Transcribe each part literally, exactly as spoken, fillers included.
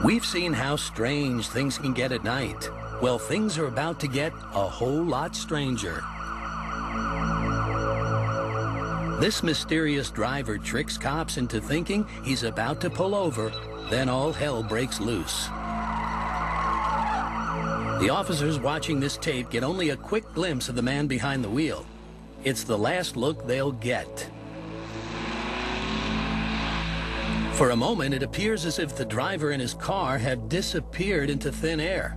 We've seen how strange things can get at night. Well, things are about to get a whole lot stranger. This mysterious driver tricks cops into thinking he's about to pull over, then all hell breaks loose. The officers watching this tape get only a quick glimpse of the man behind the wheel. It's the last look they'll get. For a moment, it appears as if the driver and his car have disappeared into thin air.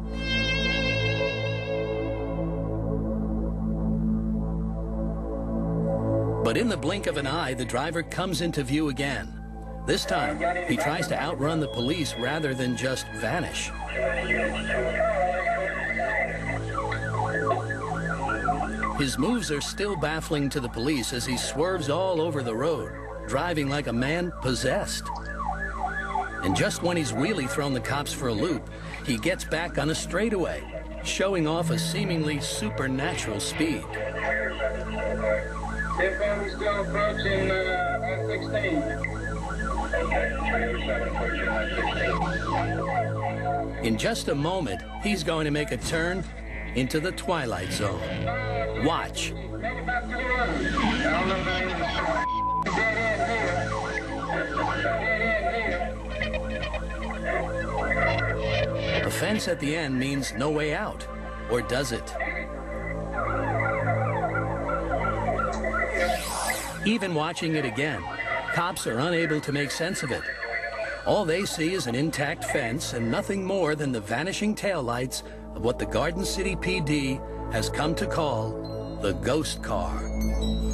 But in the blink of an eye, the driver comes into view again. This time, he tries to outrun the police rather than just vanish. His moves are still baffling to the police as he swerves all over the road, driving like a man possessed. And just when he's really thrown the cops for a loop, he gets back on a straightaway, showing off a seemingly supernatural speed. We're still approaching uh, I sixteen. In just a moment, he's going to make a turn into the twilight zone. Watch. The fence at the end means no way out, or does it? Even watching it again, cops are unable to make sense of it. All they see is an intact fence and nothing more than the vanishing taillights of what the Garden City P D has come to call the ghost car.